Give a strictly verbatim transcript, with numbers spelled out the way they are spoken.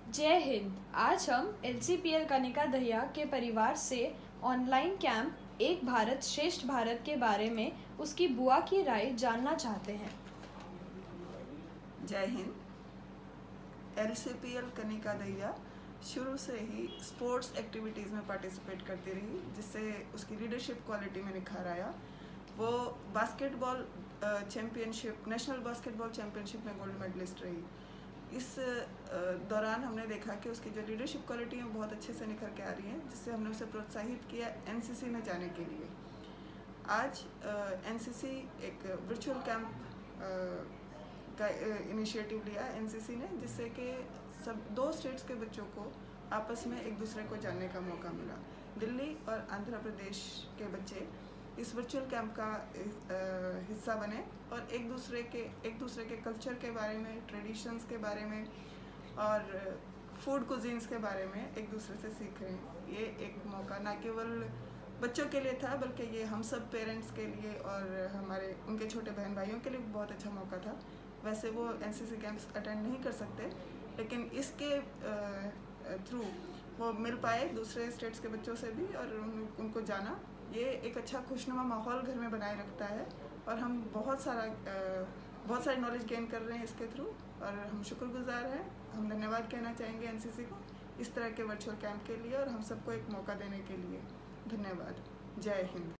जय हिंद। आज हम L C P L Kanika Dahiya के परिवार से ऑनलाइन कैंप एक भारत श्रेष्ठ भारत के बारे में उसकी बुआ की राय जानना चाहते हैं। जय हिंद। L C P L Kanika Dahiya शुरू से ही स्पोर्ट्स एक्टिविटीज़ में पार्टिसिपेट करती रही, जिससे उसकी लीडरशिप क्वालिटी में निखार आया। वो basketball championship, national basketball championship में गोल्ड मेडलिस्ट रही। इस दौरान हमने देखा कि उसकी जो लीडरशिप क्वालिटी है बहुत अच्छे से निखर के आ रही है, जिससे हमने उसे प्रोत्साहित किया एन सी सी में जाने के लिए। आज एन सी सी एक वर्चुअल कैंप का इनिशिएटिव लिया एन सी सी ने, जिससे कि सब दो स्टेट्स के बच्चों को आपस में एक दूसरे को जानने का मौका मिला। दिल्ली और आंध्र प्रदेश के बच्चे इस वर्चुअल कैंप का हिस्सा बने और एक दूसरे के एक दूसरे के कल्चर के बारे में, ट्रेडिशंस के बारे में और फूड कुजीन्स के बारे में एक दूसरे से सीख रहे हैं। ये एक मौका न केवल बच्चों के लिए था, बल्कि ये हम सब पेरेंट्स के लिए और हमारे उनके छोटे बहन भाइयों के लिए बहुत अच्छा मौका था। वैसे वो N C C camps attend नहीं कर सकते, लेकिन इसके थ्रू वो मिल पाए दूसरे स्टेट्स के बच्चों से भी और उन, उनको जाना। ये एक अच्छा खुशनुमा माहौल घर में बनाए रखता है और हम बहुत सारा बहुत सारी नॉलेज गेन कर रहे हैं इसके थ्रू और हम शुक्रगुजार हैं। हम धन्यवाद कहना चाहेंगे एन सी सी को इस तरह के वर्चुअल कैंप के लिए और हम सबको एक मौका देने के लिए। धन्यवाद। जय हिंद।